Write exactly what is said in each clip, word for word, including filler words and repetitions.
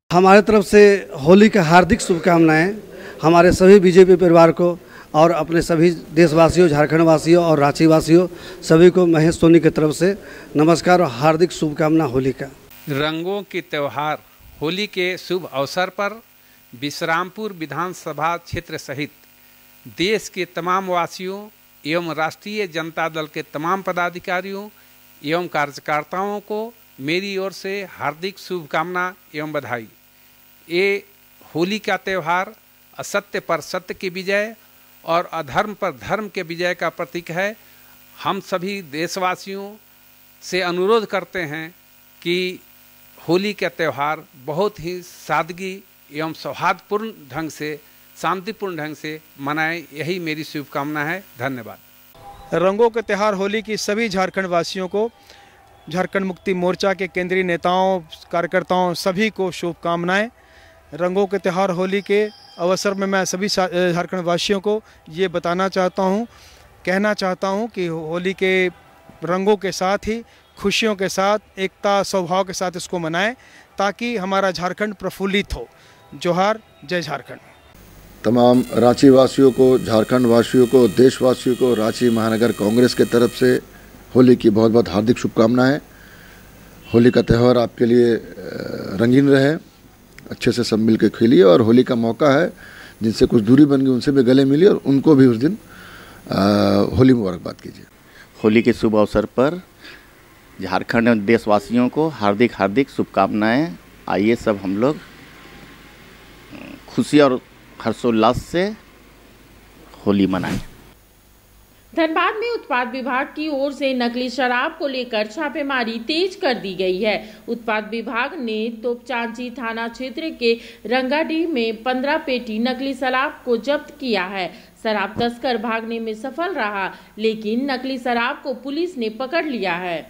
हमारे तरफ से होली की हार्दिक शुभकामनाएं हमारे सभी बीजेपी परिवार को और अपने सभी देशवासियों, झारखंड वासियों और रांची वासियों सभी को महेश सोनी की तरफ से नमस्कार और हार्दिक शुभकामना होली का। रंगों के त्यौहार होली के शुभ अवसर पर विश्रामपुर विधानसभा क्षेत्र सहित देश के तमाम वासियों एवं राष्ट्रीय जनता दल के तमाम पदाधिकारियों एवं कार्यकर्ताओं को मेरी ओर से हार्दिक शुभकामना एवं बधाई। ये होली का त्यौहार असत्य पर सत्य की विजय और अधर्म पर धर्म के विजय का प्रतीक है। हम सभी देशवासियों से अनुरोध करते हैं कि होली का त्यौहार बहुत ही सादगी एवं सौहार्दपूर्ण ढंग से, शांतिपूर्ण ढंग से मनाएं, यही मेरी शुभकामना है। धन्यवाद। रंगों के त्यौहार होली की सभी झारखंड वासियों को, झारखंड मुक्ति मोर्चा के केंद्रीय नेताओं, कार्यकर्ताओं सभी को शुभकामनाएं। रंगों के त्यौहार होली के अवसर में मैं सभी झारखंड वासियों को ये बताना चाहता हूँ, कहना चाहता हूँ कि होली के रंगों के साथ ही खुशियों के साथ, एकता स्वभाव के साथ इसको मनाएं ताकि हमारा झारखंड प्रफुल्लित हो। जोहार, जय झारखंड। तमाम रांची वासियों को, झारखंड वासियों को, देशवासियों को रांची महानगर कांग्रेस के तरफ से होली की बहुत बहुत हार्दिक शुभकामनाएं। होली का त्यौहार आपके लिए रंगीन रहे, अच्छे से सब मिल के खेलिए और होली का मौका है जिनसे कुछ दूरी बन गई उनसे भी गले मिलिए और उनको भी उस दिन आ, होली मुबारकबाद कीजिए। होली के शुभ अवसर पर झारखंड देशवासियों को हार्दिक हार्दिक शुभकामनाएं। आइए सब हम लोग खुशी और हर्षोल्लास से होली मनाएं। धनबाद में उत्पाद विभाग की ओर से नकली शराब को लेकर छापेमारी तेज कर दी गई है। उत्पाद विभाग ने तोपचांची थाना क्षेत्र के रंगाडीह में पंद्रह पेटी नकली शराब को जब्त किया है। शराब तस्कर भागने में सफल रहा, लेकिन नकली शराब को पुलिस ने पकड़ लिया है।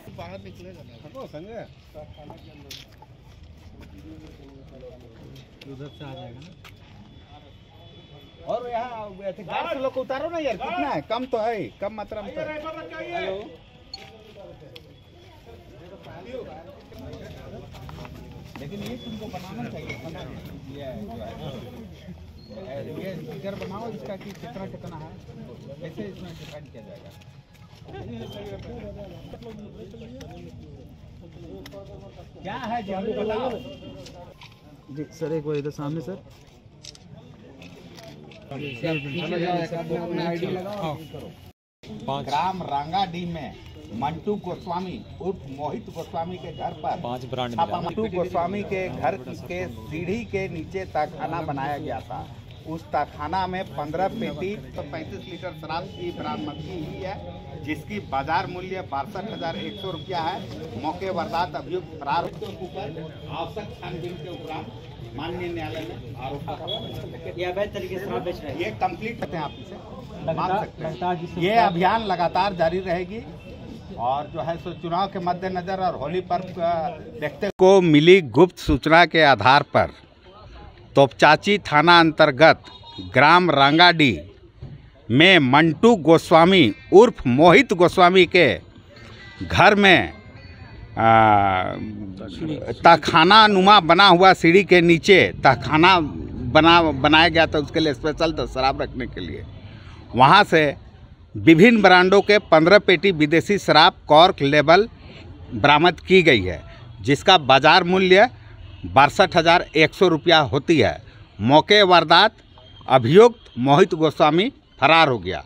और यहाँ गाड़ी से लोग को उतारो ना यार, कितना है? कम तो है, कम मात्रा में। हेलो, लेकिन ये तुमको बनाना चाहिए, ये फिगर बनाओ इसका कि कितना कितना है, कैसे इसमें डिफाइन किया जाएगा। क्या है जी, हमें बताओ जी। सर एक बार इधर सामने सर। ग्राम रंगाडीह में मंटू गोस्वामी उर्फ मोहित गोस्वामी के घर पर पांच ब्रांड मंटू गोस्वामी के घर के सीढ़ी के नीचे तहखाना बनाया गया था। उस तहखाना में पंद्रह पेटी तो पैंतीस लीटर शराब की बरामदगी हुई है, जिसकी बाजार मूल्य बासठ हजार एक सौ रुपया है। मौके वारदात अभियुक्त फरार आवश्यक छानबीन के उपरांत माननीय न्यायालय में आरोप ये अवैध तरीके से शराब बेच रहे हैं। ये कंप्लीट करते हैं, आप इसे मान सकते हैं। ये अभियान लगातार जारी रहेगी और जो है सो चुनाव के मद्देनजर और होली पर्व देखते को मिली गुप्त सूचना के आधार पर तोपचांची थाना अंतर्गत ग्राम रंगाडीह में मंटू गोस्वामी उर्फ मोहित गोस्वामी के घर में तहखाना नुमा बना हुआ सीढ़ी के नीचे तहखाना बना बनाया गया था, उसके लिए स्पेशल था शराब रखने के लिए। वहाँ से विभिन्न ब्रांडों के पंद्रह पेटी विदेशी शराब कॉर्क लेबल बरामद की गई है, जिसका बाजार मूल्य बासठ हज़ार एक सौ रुपया होती है। मौके वारदात अभियुक्त मोहित गोस्वामी फरार हो गया।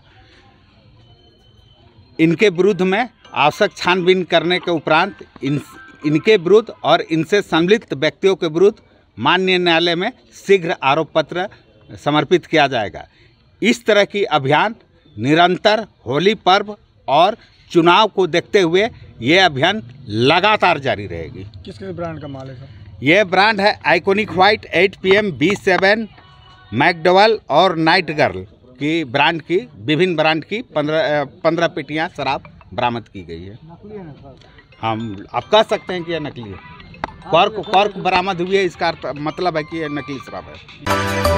इनके विरुद्ध में आवश्यक छानबीन करने के उपरांत इन इनके विरुद्ध और इनसे संलिप्त व्यक्तियों के विरुद्ध माननीय न्यायालय में शीघ्र आरोप पत्र समर्पित किया जाएगा। इस तरह की अभियान निरंतर होली पर्व और चुनाव को देखते हुए ये अभियान लगातार जारी रहेगी। किस ब्रांड का माल है सर? ये ब्रांड है iconic white, eight P M, B seven, McDowell और नाइट गर्ल की ब्रांड की विभिन्न ब्रांड की पंद्रह पंद्रह पेटियाँ शराब बरामद की गई है। नकली है ना सर? हम आप कह सकते हैं कि यह नकली है। कॉर्क कॉर्क बरामद हुई है, इसका मतलब है कि यह नकली शराब है।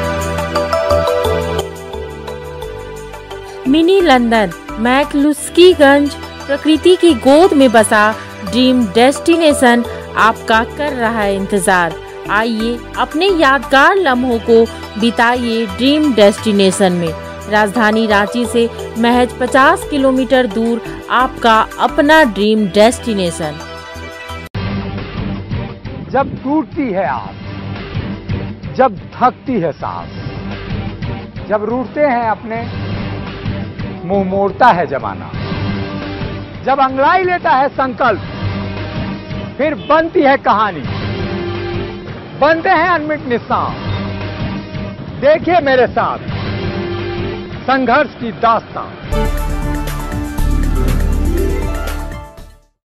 मिनी लंदन मैक्लुस्कीगंज प्रकृति की गोद में बसा ड्रीम डेस्टिनेशन आपका कर रहा है इंतजार। आइए अपने यादगार लम्हों को बिताइए ड्रीम डेस्टिनेशन में। राजधानी रांची से महज पचास किलोमीटर दूर आपका अपना ड्रीम डेस्टिनेशन। जब टूटती है आस, जब थकती है सांस, जब रूठते हैं अपने, मुंह मोड़ता है जमाना, जब अंगड़ाई लेता है संकल्प, फिर बनती है कहानी, बनते हैं अनमिट निशान। देखिए मेरे साथ संघर्ष की दास्तां।